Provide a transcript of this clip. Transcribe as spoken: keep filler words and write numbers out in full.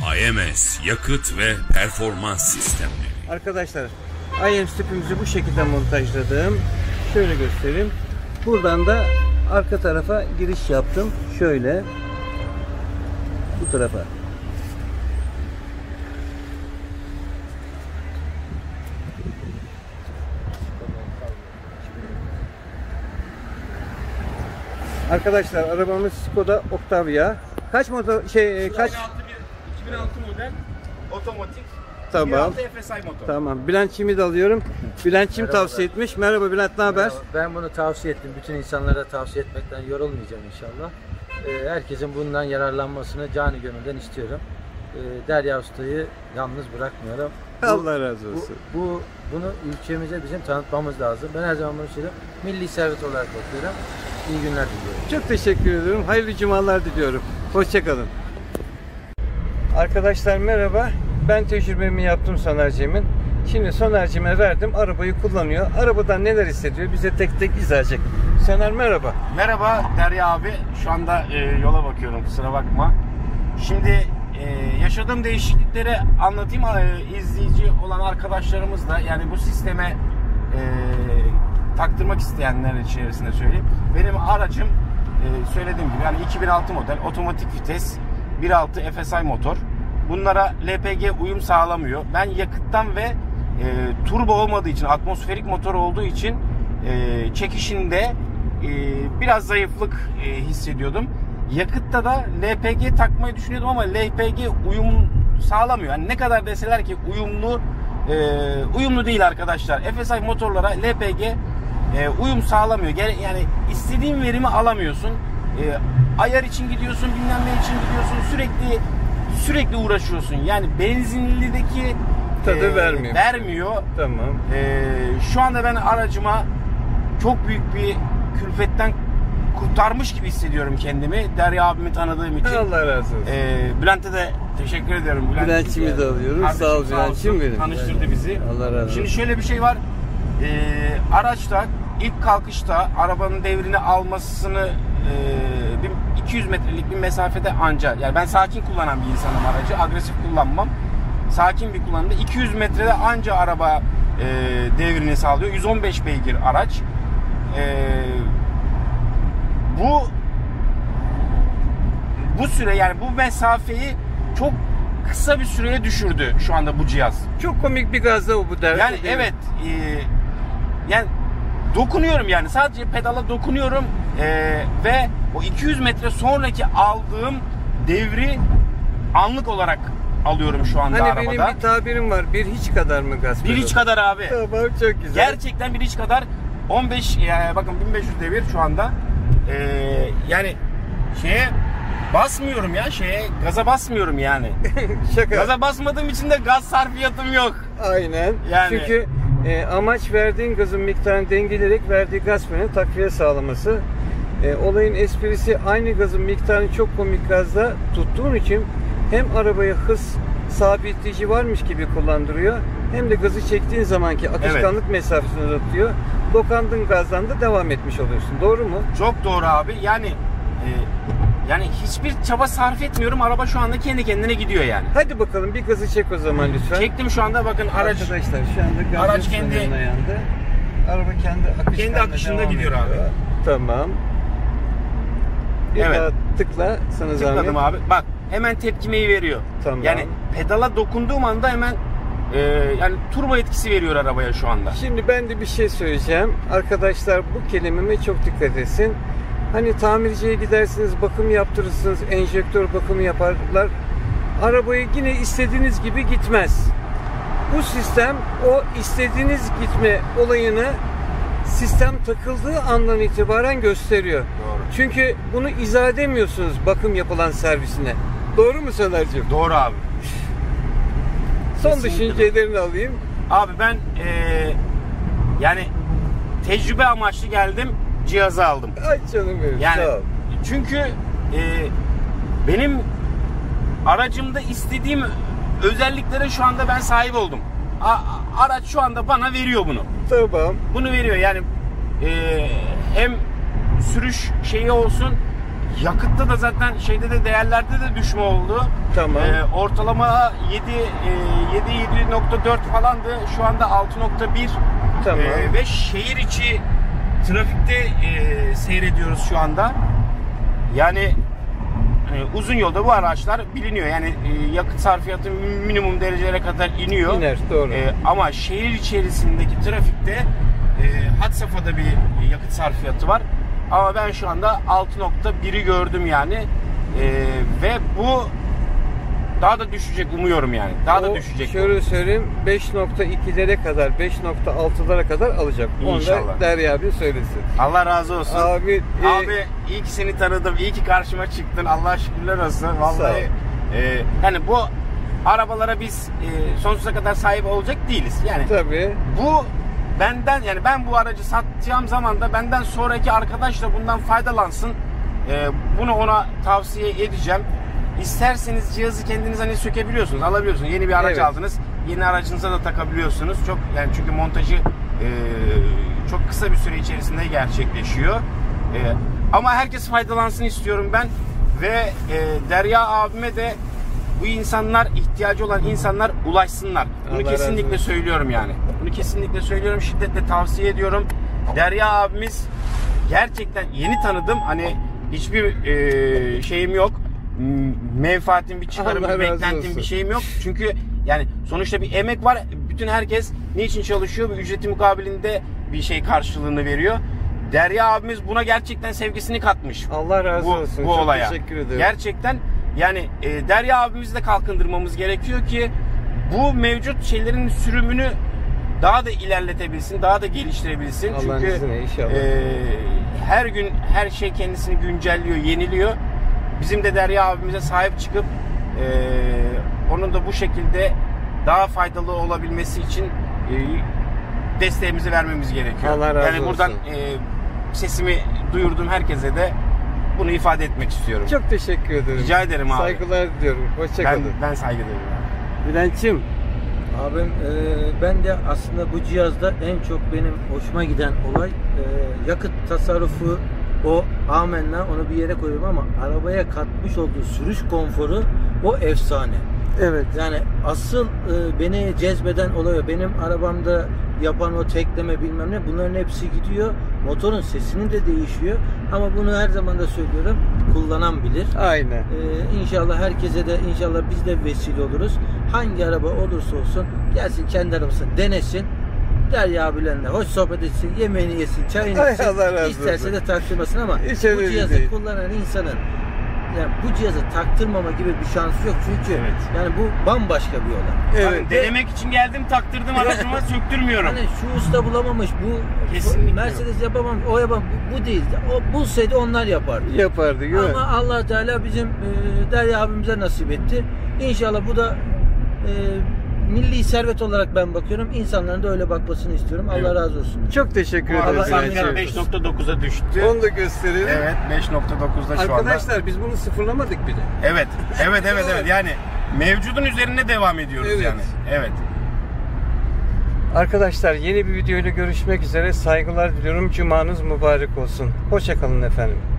I M S yakıt ve performans sistemleri. Arkadaşlar, I M S tüpümüzü bu şekilde montajladım. Şöyle göstereyim. Buradan da arka tarafa giriş yaptım. Şöyle bu tarafa. Arkadaşlar, arabamız Skoda Octavia. Kaç motor şey kaç? iki bin altı model otomatik. Tamam. bir altı F S I motor. Tamam. Bülent'ciğimi de alıyorum. Bülent'ciğim Merhaba. tavsiye etmiş. Merhaba Bülent, ne haber? Ben bunu tavsiye ettim. Bütün insanlara tavsiye etmekten yorulmayacağım inşallah. Ee, herkesin bundan yararlanmasını canı gönülden istiyorum. Ee, Derya Usta'yı yalnız bırakmıyorum. Bu, Allah razı olsun. Bu, bu bunu ülkemize bizim tanıtmamız lazım. Ben her zaman bunu söylüyorum. Milli servet olarak bakıyorum. İyi günler diliyorum. Çok teşekkür ediyorum. Hayırlı cumalar diliyorum. Hoşçakalın. Arkadaşlar merhaba. Ben tecrübemi yaptım Soner'cimin. Şimdi Soner'cime verdim. Arabayı kullanıyor. Arabadan neler hissediyor? Bize tek tek izah edecek. Soner merhaba. Merhaba Derya abi. Şu anda e, yola bakıyorum, kusura bakma. Şimdi e, yaşadığım değişiklikleri anlatayım. E, izleyici olan arkadaşlarımız da, yani bu sisteme e, taktırmak isteyenler içerisinde söyleyeyim. Benim aracım e, söylediğim gibi yani iki bin altı model otomatik vites bir altı F S I motor. Bunlara L P G uyum sağlamıyor. Ben yakıttan ve e, turbo olmadığı için, atmosferik motor olduğu için e, çekişinde e, biraz zayıflık e, hissediyordum. Yakıtta da L P G takmayı düşünüyordum ama L P G uyum sağlamıyor. Yani ne kadar deseler ki uyumlu, e, uyumlu değil arkadaşlar. F S I motorlara L P G e, uyum sağlamıyor. Yani istediğin verimi alamıyorsun. E, ayar için gidiyorsun, bilmem ne için gidiyorsun. Sürekli sürekli uğraşıyorsun. Yani benzinlideki tadı e, vermiyor. Vermiyor. Tamam. E, şu anda ben aracıma çok büyük bir külfetten kurtarmış gibi hissediyorum kendimi. Derya abimi tanıdığım için. Allah razı olsun. E, Bülent'e de teşekkür ediyorum. Bülent Bülent'cimi de alıyoruz. Kardeşim, Sağ ol Bülent'cim benim. Tanıştırdı Yani, bizi. Allah razı olsun. Şimdi şöyle bir şey var. E, araçta ilk kalkışta arabanın devrini almasını e, bir iki yüz metrelik bir mesafede anca, yani ben sakin kullanan bir insanım aracı, agresif kullanmam, sakin bir kullanımda iki yüz metrede anca araba e, devrini sağlıyor. yüz on beş beygir araç. E, bu bu süre, yani bu mesafeyi çok kısa bir süreye düşürdü şu anda bu cihaz. Çok komik bir gazda o bu der. Yani evet, e, yani dokunuyorum, yani sadece pedala dokunuyorum e, ve o iki yüz metre sonraki aldığım devri anlık olarak alıyorum şu anda hani arabada. benim bir tabirim var. Bir hiç kadar mı gaz? Bir hiç kadar abi. Tamam, çok güzel. Gerçekten bir hiç kadar. on beş, yani bakın bin beş yüz devir şu anda. E, yani şeye basmıyorum ya, şeye gaza basmıyorum yani. Şaka. Gaza basmadığım için de gaz sarfiyatım yok. Aynen. Yani. Çünkü e, amaç verdiğin gazın miktarını dengeleyerek verdiği gaz freninin takviye sağlaması. E, olayın esprisi, aynı gazın miktarını çok komik gazda tuttuğun için hem arabaya hız sabitleyici varmış gibi kullandırıyor, hem de gazı çektiğin zamanki akışkanlık evet. mesafesini uzatıyor. Dokandığın gazdan da devam etmiş oluyorsun. Doğru mu? Çok doğru abi. Yani e, yani hiçbir çaba sarf etmiyorum. Araba şu anda kendi kendine gidiyor yani. Hadi bakalım bir gazı çek o zaman lütfen. Çektim şu anda, bakın araç. Arkadaşlar şu anda gaz araç kendi yandı. Araba kendi akışında, kendi akışında gidiyor abi. Tamam. Bir evet. daha tıkla sana Tıkladım zahmet. abi. Bak hemen tepkimeyi veriyor. Tamam. Yani pedala dokunduğum anda hemen e, yani turbo etkisi veriyor arabaya şu anda. Şimdi ben de bir şey söyleyeceğim. Arkadaşlar bu kelimeme çok dikkat etsin. Hani tamirciye gidersiniz, bakım yaptırırsınız, enjektör bakımı yaparlar. Arabayı yine istediğiniz gibi gitmez. Bu sistem o istediğiniz gitme olayını sistem takıldığı andan itibaren gösteriyor. Doğru. Çünkü bunu izah edemiyorsunuz bakım yapılan servisine. Doğru mu Soner'cim? Doğru abi. Son Kesinlikle. düşüncelerini alayım. Abi ben ee, yani tecrübe amaçlı geldim, cihazı aldım. Ay canım benim. Yani sağ ol. çünkü e, benim aracımda istediğim özelliklere şu anda ben sahip oldum. A, araç şu anda bana veriyor bunu. Tamam. Bunu veriyor yani, e, hem sürüş şeyi olsun, yakıtta da zaten şeyde de değerlerde de düşme oldu. Tamam. Ee, ortalama yedi yedi nokta dört falandı. Şu anda altı nokta bir. Tamam. Ee, ve şehir içi trafikte e, seyrediyoruz şu anda. Yani e, uzun yolda bu araçlar biliniyor. Yani e, yakıt sarfiyatı minimum derecelere kadar iniyor. İner, doğru. E, ama şehir içerisindeki trafikte e, had safhada bir yakıt sarfiyatı var. Ama ben şu anda altı nokta biri gördüm yani. E, ve bu daha da düşecek umuyorum yani. Daha O, da düşecek. Şöyle söyleyeyim, beş nokta ikilere kadar, beş nokta altılara kadar alacak. İnşallah. Onu da Derya abi söylesin. Allah razı olsun. Abi, e, Abi iyi ki seni tanıdım. İyi ki karşıma çıktın. Allah'a şükürler olsun. Sağ ol. Vallahi e, yani bu arabalara biz e, sonsuza kadar sahip olacak değiliz. Yani Tabii. bu benden, yani ben bu aracı satacağım zaman da benden sonraki arkadaş da bundan faydalansın. E, bunu ona tavsiye edeceğim. İsterseniz cihazı kendiniz hani sökebiliyorsunuz, alabiliyorsunuz. Yeni bir araç Evet. aldınız. Yeni aracınıza da takabiliyorsunuz. Çok yani çünkü montajı e, çok kısa bir süre içerisinde gerçekleşiyor. E, ama herkes faydalansın istiyorum ben ve e, Derya abime de bu insanlar, ihtiyacı olan insanlar ulaşsınlar. Bunu Allah razı kesinlikle olsun. söylüyorum yani. Bunu kesinlikle söylüyorum. Şiddetle tavsiye ediyorum. Derya abimiz gerçekten yeni tanıdım. Hani hiçbir e, şeyim yok. Menfaatim, bir çıkarım, Allah bir razı beklentim, olsun. bir şeyim yok. Çünkü yani sonuçta bir emek var. Bütün herkes niçin çalışıyor? Bir ücreti mukabilinde bir şey karşılığını veriyor. Derya abimiz buna gerçekten sevgisini katmış. Allah razı bu, olsun. Bu Çok olaya. teşekkür ederim. Gerçekten yani e, Derya abimizi de kalkındırmamız gerekiyor ki bu mevcut şeylerin sürümünü daha da ilerletebilsin, daha da geliştirebilsin. Allah'ın Çünkü izniyle inşallah. e, her gün her şey kendisini güncelliyor, yeniliyor. Bizim de Derya abimize sahip çıkıp e, onun da bu şekilde daha faydalı olabilmesi için e, desteğimizi vermemiz gerekiyor. Allah razı yani buradan olsun. e, sesimi duyurduğum herkese de bunu ifade etmek istiyorum. Çok teşekkür ederim. Rica ederim abi. Saygılar diliyorum. ben, Hoşçakalın. ben saygı duyuyorum. Bülent'ciğim. Abim e, ben de aslında bu cihazda en çok benim hoşuma giden olay e, yakıt tasarrufu, o amenna, onu bir yere koyuyorum ama arabaya katmış olduğu sürüş konforu o efsane. Evet. Yani asıl e, beni cezbeden olay o. Benim arabamda yapan o tekleme bilmem ne, bunların hepsi gidiyor. Motorun sesinin de değişiyor. Ama bunu her zaman da söylüyorum, kullanan bilir. Aynen. Ee, inşallah herkese de inşallah biz de vesile oluruz. Hangi araba olursa olsun gelsin kendi arabasını denesin. Derya abilerle hoş sohbet etsin, yemeğini yesin, çayını Ay, içsin. Allah razı İsterse olsun. de taktırmasın ama Hiç bu önemli cihazı değil. kullanan insanın yani bu cihazı taktırmama gibi bir şansı yok. Çünkü Evet. yani bu bambaşka bir olay. Evet. Ben denemek için geldim, taktırdım aracıma, söktürmüyorum. Hani şu usta bulamamış, bu Kesinlikle Mercedes yapamamış, o yapamamış, bu, bu değil. O bulsaydı onlar yapardı. Yapardı, değil mi? Ama Allah Teala bizim e, Derya abimize nasip etti. İnşallah bu da e, milli servet olarak ben bakıyorum. İnsanların da öyle bakmasını istiyorum. Allah Evet. razı olsun. Çok teşekkür Bu arada ederim. Allah saniyar razı beş olsun. nokta dokuza düştü. Onu da gösterelim. Evet, beş nokta dokuzda şu anda. Arkadaşlar biz bunu sıfırlamadık bile. Evet, evet, evet, evet. Yani mevcudun üzerine devam ediyoruz Evet. yani. Evet. Arkadaşlar yeni bir videoyla görüşmek üzere. Saygılar diliyorum. Cumanız mübarek olsun. Hoşça kalın efendim.